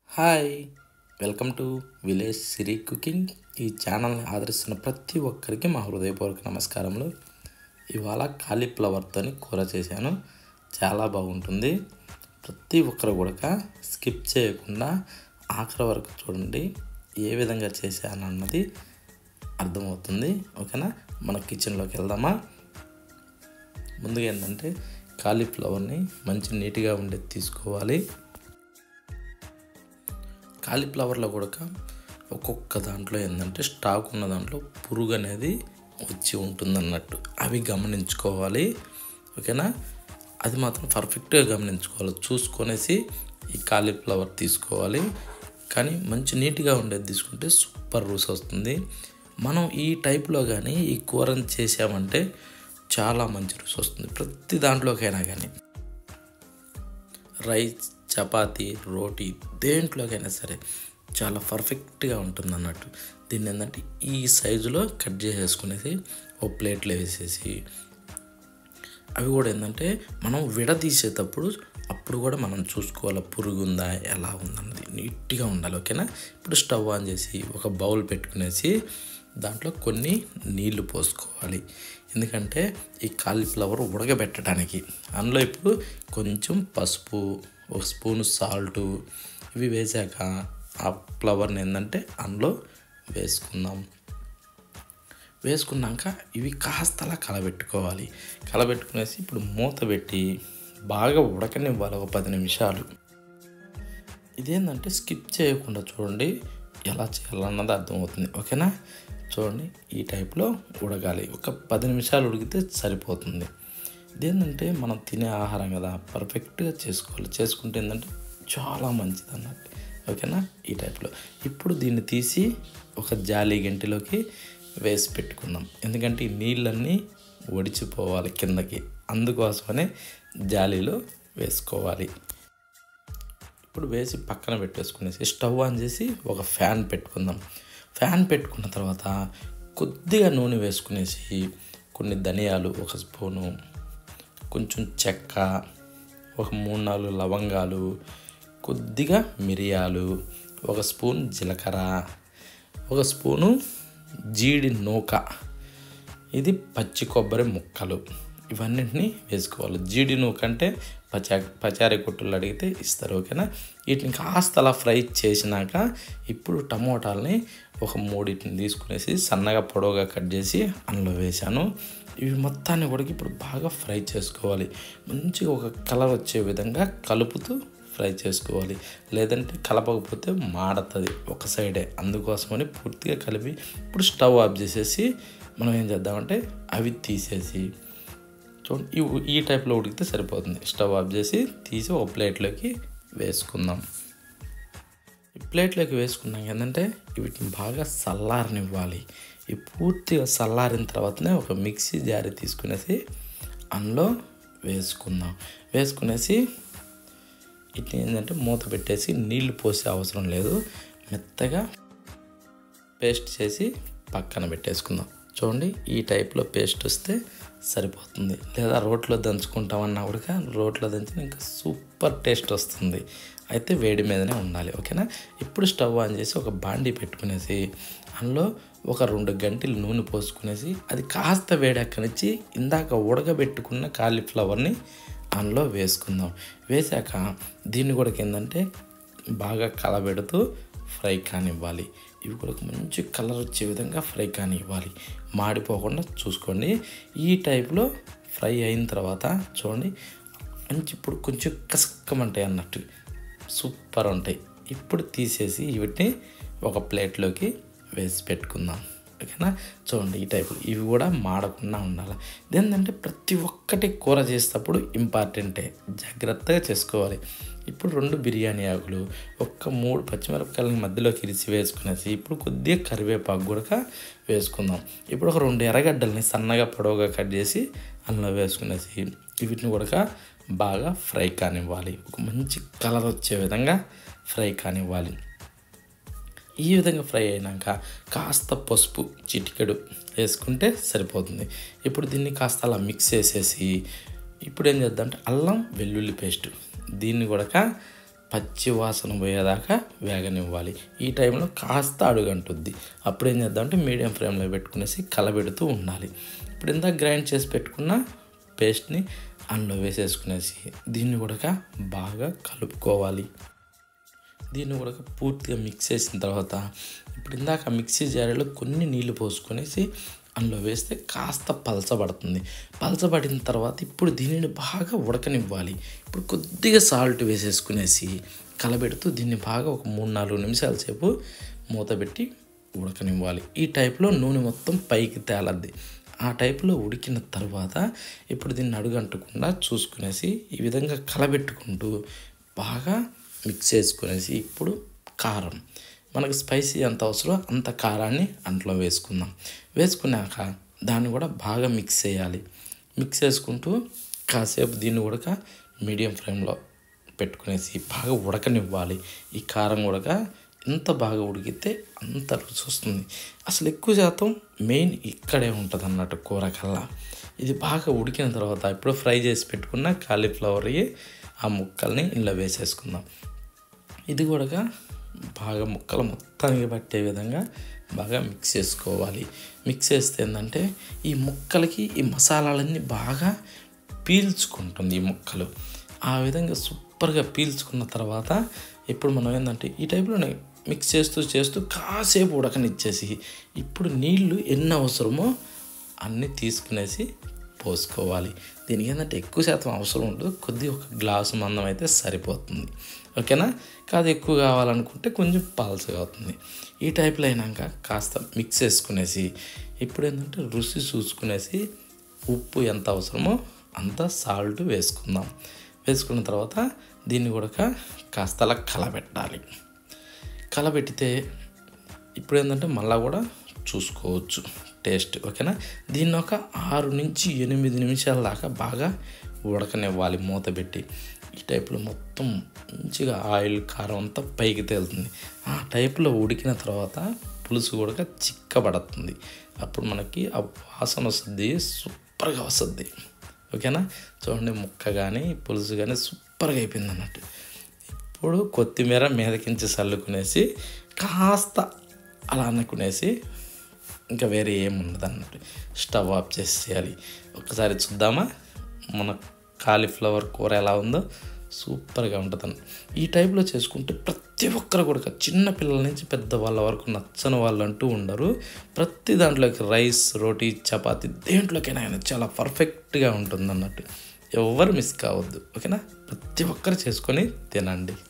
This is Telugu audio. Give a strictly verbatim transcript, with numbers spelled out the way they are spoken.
Hi welcome to village Siri cooking. ఈ ఛానల్ని ఆదరిస్తున్న ప్రతి ఒక్కరికి మా హృదయపూర్వక నమస్కారములు. ఇవాళ కాలీఫ్లవర్తో కూర చేశాను. చాలా బాగుంటుంది. ప్రతి ఒక్కరు కూడా స్కిప్ చేయకుండా ఆఖరి వరకు చూడండి. ఏ విధంగా చేశాను అన్నది అర్థమవుతుంది. ఓకేనా, మన కిచెన్లోకి వెళ్దామా. ముందుగా ఏంటంటే కాలీఫ్లవర్ని మంచి నీట్గా ఉండేది తీసుకోవాలి. కాలీఫ్లవర్లో కూడా ఒక్కొక్క దాంట్లో ఏంటంటే స్టాక్ ఉన్న దాంట్లో పురుగు అనేది వచ్చి ఉంటుంది అన్నట్టు, అవి గమనించుకోవాలి. ఓకేనా, అది మాత్రం పర్ఫెక్ట్గా గమనించుకోవాలి. చూసుకొనేసి ఈ కాలీఫ్లవర్ తీసుకోవాలి. కానీ మంచి నీట్గా ఉండేది తీసుకుంటే సూపర్ రుచి వస్తుంది. మనం ఈ టైప్లో కానీ ఈ కూరని చేసామంటే చాలా మంచి రుచి వస్తుంది. ప్రతి దాంట్లోకైనా కానీ రైస్, చపాతీ, రోటీ దేంట్లోకైనా సరే చాలా పర్ఫెక్ట్గా ఉంటుంది అన్నట్టు. దీన్ని ఏంటంటే ఈ సైజులో కట్ చేసేసుకునేసి ఓ ప్లేట్లో వేసేసి, అవి కూడా ఏంటంటే మనం విడదీసేటప్పుడు అప్పుడు కూడా మనం చూసుకోవాలి పురుగు ఉందా ఎలా ఉందన్నది నీట్గా ఉండాలి. ఓకేనా, ఇప్పుడు స్టవ్ ఆన్ చేసి ఒక బౌల్ పెట్టుకునేసి దాంట్లో కొన్ని నీళ్లు పోసుకోవాలి. ఎందుకంటే ఈ కాలీఫ్లవర్ ఉడకబెట్టడానికి. అందులో ఇప్పుడు కొంచెం పసుపు, ఒక స్పూను సాల్టు ఇవి వేసాక ఆ ఫ్లవర్ని ఏంటంటే అందులో వేసుకుందాం. వేసుకున్నాక ఇవి కాస్తలా కలబెట్టుకోవాలి. కలబెట్టుకునేసి ఇప్పుడు మూత పెట్టి బాగా ఉడకనివ్వాలి ఒక పది నిమిషాలు. ఇదేంటంటే స్కిప్ చేయకుండా చూడండి ఎలా చేయాలన్నది అర్థమవుతుంది. ఓకేనా, చూడండి ఈ టైప్లో ఉడకాలి. ఒక పది నిమిషాలు ఉడికితే సరిపోతుంది. ఇదేంటంటే మనం తినే ఆహారం కదా, పర్ఫెక్ట్గా చేసుకోవాలి. చేసుకుంటే ఏంటంటే చాలా మంచిది అన్నట్టు. ఓకేనా, ఈ టైప్లో ఇప్పుడు దీన్ని తీసి ఒక జాలి గంటిలోకి వేసి పెట్టుకుందాం. ఎందుకంటే ఈ నీళ్ళన్నీ ఒడిచిపోవాలి కిందకి, అందుకోసమనే జాలీలో వేసుకోవాలి. ఇప్పుడు వేసి పక్కన పెట్టేసుకునేసి స్టవ్ ఆన్ చేసి ఒక ఫ్యాన్ పెట్టుకుందాం. ఫ్యాన్ పెట్టుకున్న తర్వాత కొద్దిగా నూనె వేసుకునేసి కొన్ని ధనియాలు ఒక స్పూను, కొంచెం చెక్క, ఒక మూడు నాలుగు లవంగాలు, కొద్దిగా మిరియాలు, ఒక స్పూన్ జీలకర్ర, ఒక స్పూను జీడి నూక, ఇది పచ్చి కొబ్బరి ముక్కలు, ఇవన్నింటినీ వేసుకోవాలి. జీడి నూక అంటే పచా పచారీ కొట్టులు అడిగితే ఇస్తారు. ఓకేనా, వీటిని కాస్త అలా ఫ్రై చేసినాక ఇప్పుడు టమోటాలని ఒక మూడింటిని తీసుకునేసి సన్నగా పొడవుగా కట్ చేసి అందులో వేసాను. ఇవి మొత్తాన్ని కూడా ఇప్పుడు బాగా ఫ్రై చేసుకోవాలి. మంచిగా ఒక కలర్ వచ్చే విధంగా కలుపుతూ ఫ్రై చేసుకోవాలి. లేదంటే కలపకపోతే మాడుతుంది ఒక సైడే. అందుకోసమని పూర్తిగా కలిపి ఇప్పుడు స్టవ్ ఆఫ్ చేసేసి మనం ఏం చేద్దామంటే అవి తీసేసి చూడండి ఈ టైప్లో ఉడికితే సరిపోతుంది. స్టవ్ ఆఫ్ చేసి తీసి ఒక ప్లేట్లోకి వేసుకుందాం. ఈ ప్లేట్లోకి వేసుకున్నాం ఏంటంటే వీటిని బాగా చల్లారనివ్వాలి. ఈ పూర్తిగా చల్లారిన తర్వాతనే ఒక మిక్సీ జారీ తీసుకునేసి అందులో వేసుకుందాం. వేసుకునేసి వీటిని ఏంటంటే మూత పెట్టేసి నీళ్లు పోసే అవసరం లేదు, మెత్తగా పేస్ట్ చేసి పక్కన పెట్టేసుకుందాం. చూడండి ఈ టైప్లో పేస్ట్ వస్తే సరిపోతుంది. లేదా రోట్లో దంచుకుంటామన్నా కూడా రోట్లో దంచిన ఇంకా సూపర్ టేస్ట్ వస్తుంది. అయితే వేడి మీదనే ఉండాలి. ఓకేనా, ఇప్పుడు స్టవ్ ఆన్ చేసి ఒక బాండీ పెట్టుకునేసి అందులో ఒక రెండు గంటలు నూనె పోసుకునేసి అది కాస్త వేడెక్కనిచ్చి ఇందాక ఉడకబెట్టుకున్న కాలీఫ్లవర్ని అందులో వేసుకుందాం. వేసాక దీన్ని కూడా ఏంటంటే బాగా కలబెడుతూ ఫ్రై కానివ్వాలి. ఇవి కూడా మంచి కలర్ వచ్చే విధంగా ఫ్రై కానివ్వాలి, మాడిపోకుండా చూసుకోండి. ఈ టైప్లో ఫ్రై అయిన తర్వాత చూడండి మంచి ఇప్పుడు కొంచెం కసక్కమంటాయి అన్నట్టు సూపర్ ఉంటాయి. ఇప్పుడు తీసేసి వీటిని ఒక ప్లేట్లోకి వేసి పెట్టుకుందాం. ఓకేనా, చూడండి ఈ టైపు ఇవి కూడా మాడకుండా ఉండాలి. ఇదేంటంటే ప్రతి ఒక్కటి కూర చేసేటప్పుడు ఇంపార్టెంటే, జాగ్రత్తగా చేసుకోవాలి. ఇప్పుడు రెండు బిర్యానీ ఆకులు, ఒక్క మూడు పచ్చిమిరపకాయలని మధ్యలోకి ఇరిసి వేసుకునేసి ఇప్పుడు కొద్దిగా కరివేపాకు కూడా వేసుకుందాం. ఇప్పుడు ఒక రెండు ఎర్రగడ్డల్ని సన్నగా పొడవుగా కట్ చేసి అందులో వేసుకునేసి వీటిని కూడా బాగా ఫ్రై కానివ్వాలి. ఒక మంచి కలర్ వచ్చే విధంగా ఫ్రై కానివ్వాలి. ఈ విధంగా ఫ్రై అయినాక కాస్త పసుపు చిటికెడు వేసుకుంటే సరిపోతుంది. ఇప్పుడు దీన్ని కాస్త అలా మిక్స్ చేసేసి ఇప్పుడు ఏం చేద్దాం అంటే అల్లం వెల్లుల్లి పేస్ట్ దీన్ని కూడా పచ్చి వాసన పోయేదాకా వేగనివ్వాలి. ఈ టైంలో కాస్త అడుగంటుద్ది. అప్పుడు ఏం చేద్దామంటే మీడియం ఫ్లేమ్లో పెట్టుకునేసి కలబెడుతూ ఉండాలి. ఇప్పుడు ఇందాక గ్రైండ్ చేసి పెట్టుకున్న పేస్ట్ని అందులో వేసేసుకునేసి దీన్ని కూడా బాగా కలుపుకోవాలి. దీన్ని కూడా పూర్తిగా మిక్స్ చేసిన తర్వాత ఇప్పుడు ఇందాక మిక్సీ జారీలో కొన్ని నీళ్లు పోసుకొనేసి అందులో వేస్తే కాస్త పలచబడుతుంది. పలచబడిన తర్వాత ఇప్పుడు దీనిని బాగా ఉడకనివ్వాలి. ఇప్పుడు కొద్దిగా సాల్ట్ వేసేసుకునేసి కలబెడుతూ దీన్ని బాగా ఒక మూడు నాలుగు నిమిషాల సేపు మూత పెట్టి ఉడకనివ్వాలి. ఈ టైప్లో నూనె మొత్తం పైకి తేలద్ది. ఆ టైప్లో ఉడికిన తర్వాత ఇప్పుడు దీన్ని అడుగంటకుండా చూసుకునేసి ఈ విధంగా కలబెట్టుకుంటూ బాగా మిక్స్ చేసుకునేసి ఇప్పుడు కారం, మనకు స్పైసీ ఎంత అవసరమో అంత కారాన్ని అంట్లో వేసుకుందాం. వేసుకున్నాక దాన్ని కూడా బాగా మిక్స్ చేయాలి. మిక్స్ చేసుకుంటూ కాసేపు దీన్ని కూడా మీడియం ఫ్లేమ్లో పెట్టుకునేసి బాగా ఉడకనివ్వాలి. ఈ కారం కూడా ఎంత బాగా ఉడికితే అంత రుచి వస్తుంది. అసలు ఎక్కువ శాతం మెయిన్ ఇక్కడే ఉంటుంది అన్నట్టు కూర కల్లా. ఇది బాగా ఉడికిన తర్వాత ఇప్పుడు ఫ్రై చేసి పెట్టుకున్న కాలీఫ్లవర్ ఆ ముక్కల్ని ఇందులో వేసేసుకుందాం. ఇది కూడా బాగా ముక్కలు మొత్తానికి పట్టే విధంగా బాగా మిక్స్ చేసుకోవాలి. మిక్స్ చేస్తే ఏంటంటే ఈ ముక్కలకి ఈ మసాలాలన్నీ బాగా పీల్చుకుంటుంది ఈ ముక్కలు. ఆ విధంగా సూపర్గా పీల్చుకున్న తర్వాత ఇప్పుడు మనం ఏంటంటే ఈ టైప్లోనే మిక్స్ చేస్తూ చేస్తూ కాసేపు ఉడకనిచ్చేసి ఇప్పుడు నీళ్ళు ఎన్ని అవసరమో అన్నీ తీసుకునేసి పోసుకోవాలి. దీనికి ఏంటంటే ఎక్కువ శాతం అవసరం ఉంటుంది. కొద్దిగా ఒక గ్లాసు మందం అయితే సరిపోతుంది. ఓకేనా? కాదు ఎక్కువ కావాలనుకుంటే కొంచెం పల్చగా అవుతుంది. ఈ టైప్లో అయినాక కాస్త మిక్స్ చేసుకునేసి ఇప్పుడు ఏంటంటే రుచి చూసుకునేసి ఉప్పు ఎంత అవసరమో అంత సాల్ట్ వేసుకుందాం. వేసుకున్న తర్వాత దీన్ని కూడా కాస్త అలా కలబెట్టాలి. కలబెట్టితే ఇప్పుడు ఏంటంటే మళ్ళీ కూడా చూసుకోవచ్చు టేస్ట్. ఓకేనా? దీన్ని ఒక ఆరు నుంచి ఎనిమిది నిమిషాల దాకా బాగా ఉడకనివ్వాలి మూత పెట్టి. ఈ టైప్లో మొత్తం మంచిగా ఆయిల్ కారం అంతా పైకి తేలుతుంది. ఆ టైప్లో ఉడికిన తర్వాత పులుసు కూడా చిక్కబడుతుంది. అప్పుడు మనకి ఆ వాసన వస్తుంది, సూపర్గా వస్తుంది. ఓకేనా? చూడండి ముక్క కానీ పులుసు కానీ సూపర్గా అయిపోయింది అన్నట్టు. ఇప్పుడు కొత్తిమీర మీదకించి చల్లుకునేసి కాస్త అలా అనుకునేసి ఇంకా వేరే ఏముండదు అన్నట్టు స్టవ్ ఆఫ్ చేసేయాలి. ఒకసారి చూద్దామా మన కాలీఫ్లవర్ కూర ఎలా ఉందో? సూపర్గా ఉంటుందండి. ఈ టైప్లో చేసుకుంటే ప్రతి ఒక్కరు కూడా చిన్న పిల్లల నుంచి పెద్ద వాళ్ళ వరకు నచ్చని వాళ్ళు అంటూ ఉండరు. ప్రతి దాంట్లోకి రైస్, రోటీ, చపాతి దేంట్లోకైనా అయినా చాలా పర్ఫెక్ట్గా ఉంటుంది అన్నట్టు. ఎవరు మిస్ కావద్దు. ఓకేనా? ప్రతి ఒక్కరు చేసుకొని తినండి.